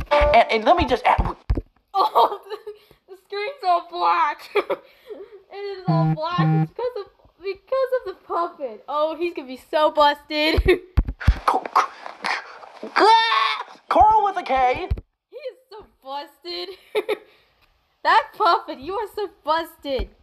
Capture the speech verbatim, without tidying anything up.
And, and let me just add. Oh, the, the screen's all black. It is all black. It's because of because of the puppet. Oh, he's gonna be so busted. Coral with a K. He is so busted. That puppet, you are so busted.